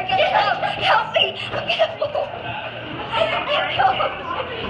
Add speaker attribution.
Speaker 1: Get help! Help me! I'm gonna fall. Help!